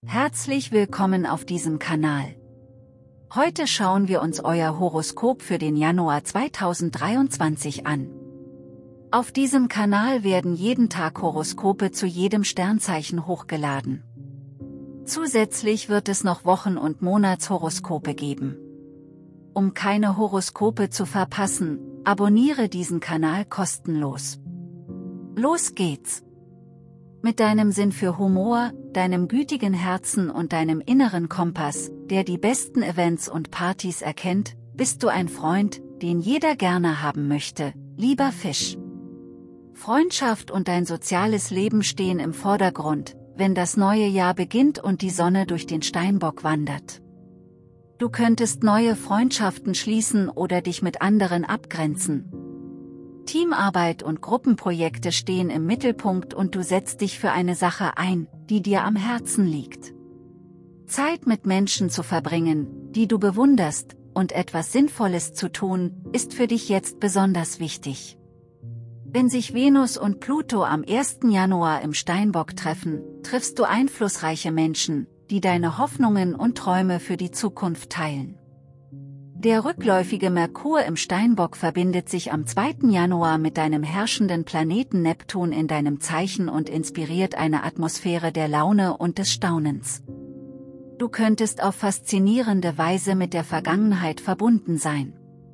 Herzlich willkommen auf diesem Kanal. Heute schauen wir uns euer Horoskop für den Januar 2023 an. Auf diesem Kanal werden jeden Tag Horoskope zu jedem Sternzeichen hochgeladen. Zusätzlich wird es noch Wochen- und Monatshoroskope geben. Um keine Horoskope zu verpassen, abonniere diesen Kanal kostenlos. Los geht's! Mit deinem Sinn für Humor, deinem gütigen Herzen und deinem inneren Kompass, der die besten Events und Partys erkennt, bist du ein Freund, den jeder gerne haben möchte, lieber Fisch. Freundschaft und dein soziales Leben stehen im Vordergrund, wenn das neue Jahr beginnt und die Sonne durch den Steinbock wandert. Du könntest neue Freundschaften schließen oder dich mit anderen abgrenzen. Teamarbeit und Gruppenprojekte stehen im Mittelpunkt und du setzt dich für eine Sache ein, die dir am Herzen liegt. Zeit mit Menschen zu verbringen, die du bewunderst, und etwas Sinnvolles zu tun, ist für dich jetzt besonders wichtig. Wenn sich Venus und Pluto am 1. Januar im Steinbock treffen, triffst du einflussreiche Menschen, die deine Hoffnungen und Träume für die Zukunft teilen. Der rückläufige Merkur im Steinbock verbindet sich am 2. Januar mit deinem herrschenden Planeten Neptun in deinem Zeichen und inspiriert eine Atmosphäre der Laune und des Staunens. Du könntest auf faszinierende Weise mit der Vergangenheit verbunden sein.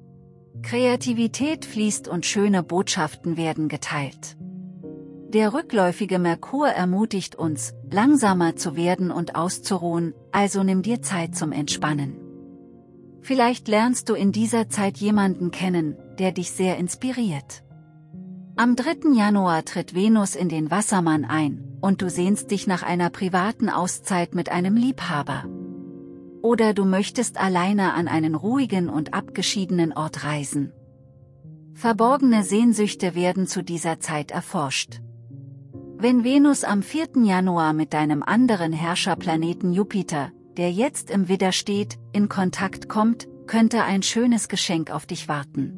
Kreativität fließt und schöne Botschaften werden geteilt. Der rückläufige Merkur ermutigt uns, langsamer zu werden und auszuruhen, also nimm dir Zeit zum Entspannen. Vielleicht lernst du in dieser Zeit jemanden kennen, der dich sehr inspiriert. Am 3. Januar tritt Venus in den Wassermann ein, und du sehnst dich nach einer privaten Auszeit mit einem Liebhaber. Oder du möchtest alleine an einen ruhigen und abgeschiedenen Ort reisen. Verborgene Sehnsüchte werden zu dieser Zeit erforscht. Wenn Venus am 4. Januar mit deinem anderen Herrscherplaneten Jupiter, der jetzt im Widder steht, in Kontakt kommt, könnte ein schönes Geschenk auf dich warten.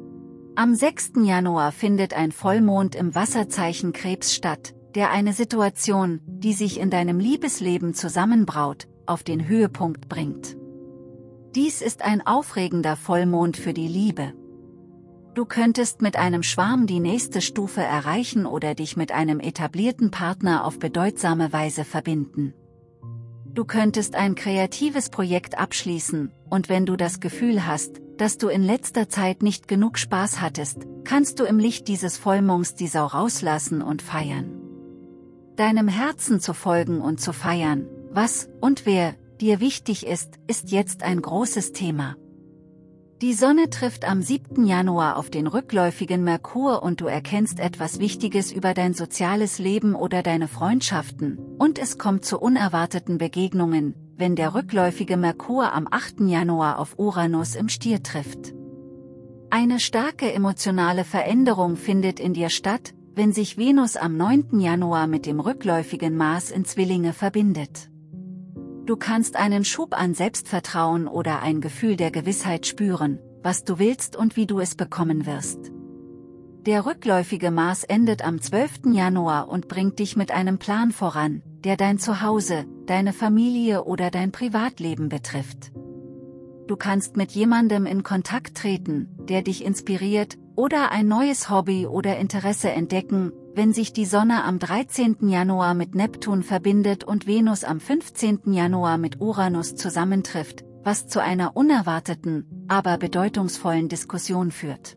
Am 6. Januar findet ein Vollmond im Wasserzeichen Krebs statt, der eine Situation, die sich in deinem Liebesleben zusammenbraut, auf den Höhepunkt bringt. Dies ist ein aufregender Vollmond für die Liebe. Du könntest mit einem Schwarm die nächste Stufe erreichen oder dich mit einem etablierten Partner auf bedeutsame Weise verbinden. Du könntest ein kreatives Projekt abschließen, und wenn du das Gefühl hast, dass du in letzter Zeit nicht genug Spaß hattest, kannst du im Licht dieses Vollmonds die Sau rauslassen und feiern. Deinem Herzen zu folgen und zu feiern, was und wer dir wichtig ist jetzt ein großes Thema. Die Sonne trifft am 7. Januar auf den rückläufigen Merkur und du erkennst etwas Wichtiges über dein soziales Leben oder deine Freundschaften, und es kommt zu unerwarteten Begegnungen, wenn der rückläufige Merkur am 8. Januar auf Uranus im Stier trifft. Eine starke emotionale Veränderung findet in dir statt, wenn sich Venus am 9. Januar mit dem rückläufigen Mars in Zwillinge verbindet. Du kannst einen Schub an Selbstvertrauen oder ein Gefühl der Gewissheit spüren, was du willst und wie du es bekommen wirst. Der rückläufige Mars endet am 12. Januar und bringt dich mit einem Plan voran, der dein Zuhause, deine Familie oder dein Privatleben betrifft. Du kannst mit jemandem in Kontakt treten, der dich inspiriert, oder ein neues Hobby oder Interesse entdecken, wenn sich die Sonne am 13. Januar mit Neptun verbindet und Venus am 15. Januar mit Uranus zusammentrifft, was zu einer unerwarteten, aber bedeutungsvollen Diskussion führt.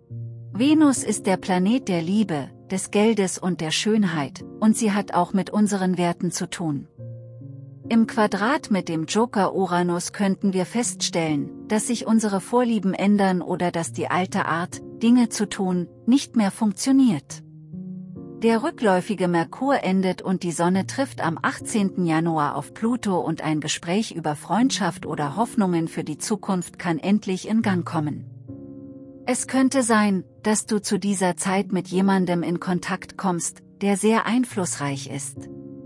Venus ist der Planet der Liebe, des Geldes und der Schönheit, und sie hat auch mit unseren Werten zu tun. Im Quadrat mit dem Joker Uranus könnten wir feststellen, dass sich unsere Vorlieben ändern oder dass die alte Art, Dinge zu tun, nicht mehr funktioniert. Der rückläufige Merkur endet und die Sonne trifft am 18. Januar auf Pluto und ein Gespräch über Freundschaft oder Hoffnungen für die Zukunft kann endlich in Gang kommen. Es könnte sein, dass du zu dieser Zeit mit jemandem in Kontakt kommst, der sehr einflussreich ist.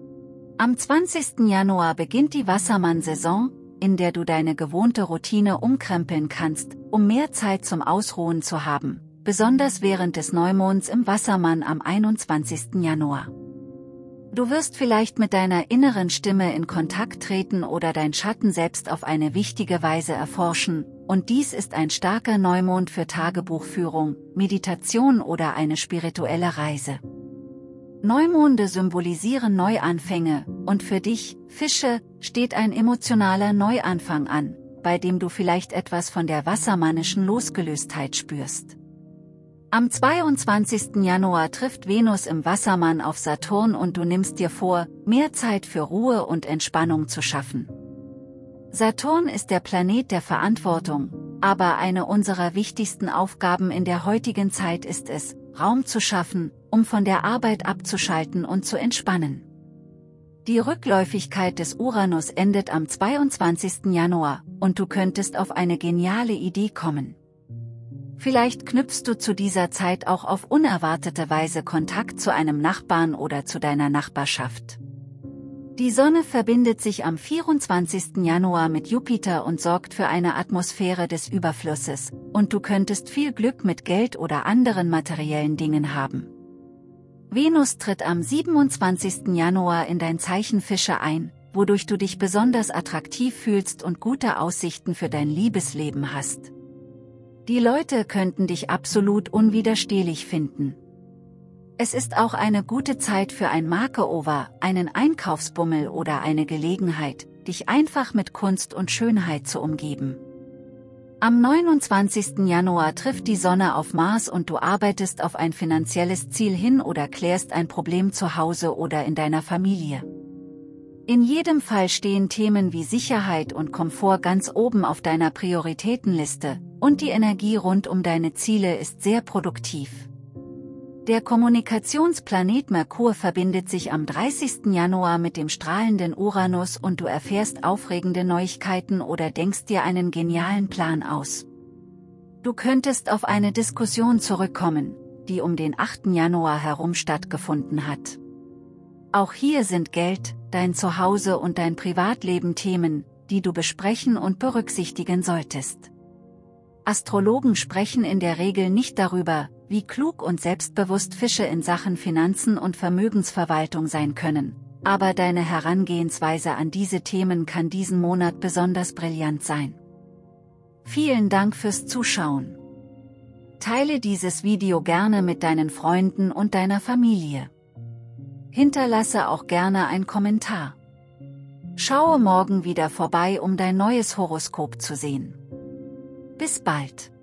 Am 20. Januar beginnt die Wassermann-Saison, in der du deine gewohnte Routine umkrempeln kannst, um mehr Zeit zum Ausruhen zu haben, besonders während des Neumonds im Wassermann am 21. Januar. Du wirst vielleicht mit deiner inneren Stimme in Kontakt treten oder dein Schatten selbst auf eine wichtige Weise erforschen, und dies ist ein starker Neumond für Tagebuchführung, Meditation oder eine spirituelle Reise. Neumonde symbolisieren Neuanfänge, und für dich, Fische, steht ein emotionaler Neuanfang an, bei dem du vielleicht etwas von der wassermannischen Losgelöstheit spürst. Am 22. Januar trifft Venus im Wassermann auf Saturn und du nimmst dir vor, mehr Zeit für Ruhe und Entspannung zu schaffen. Saturn ist der Planet der Verantwortung, aber eine unserer wichtigsten Aufgaben in der heutigen Zeit ist es, Raum zu schaffen, um von der Arbeit abzuschalten und zu entspannen. Die Rückläufigkeit des Uranus endet am 22. Januar, und du könntest auf eine geniale Idee kommen. Vielleicht knüpfst du zu dieser Zeit auch auf unerwartete Weise Kontakt zu einem Nachbarn oder zu deiner Nachbarschaft. Die Sonne verbindet sich am 24. Januar mit Jupiter und sorgt für eine Atmosphäre des Überflusses, und du könntest viel Glück mit Geld oder anderen materiellen Dingen haben. Venus tritt am 27. Januar in dein Zeichen Fische ein, wodurch du dich besonders attraktiv fühlst und gute Aussichten für dein Liebesleben hast. Die Leute könnten dich absolut unwiderstehlich finden. Es ist auch eine gute Zeit für ein Makeover, einen Einkaufsbummel oder eine Gelegenheit, dich einfach mit Kunst und Schönheit zu umgeben. Am 29. Januar trifft die Sonne auf Mars und du arbeitest auf ein finanzielles Ziel hin oder klärst ein Problem zu Hause oder in deiner Familie. In jedem Fall stehen Themen wie Sicherheit und Komfort ganz oben auf deiner Prioritätenliste, und die Energie rund um deine Ziele ist sehr produktiv. Der Kommunikationsplanet Merkur verbindet sich am 30. Januar mit dem strahlenden Uranus und du erfährst aufregende Neuigkeiten oder denkst dir einen genialen Plan aus. Du könntest auf eine Diskussion zurückkommen, die um den 8. Januar herum stattgefunden hat. Auch hier sind Geld, dein Zuhause und dein Privatleben Themen, die du besprechen und berücksichtigen solltest. Astrologen sprechen in der Regel nicht darüber, wie klug und selbstbewusst Fische in Sachen Finanzen und Vermögensverwaltung sein können, aber deine Herangehensweise an diese Themen kann diesen Monat besonders brillant sein. Vielen Dank fürs Zuschauen. Teile dieses Video gerne mit deinen Freunden und deiner Familie. Hinterlasse auch gerne einen Kommentar. Schaue morgen wieder vorbei, um dein neues Horoskop zu sehen. Bis bald.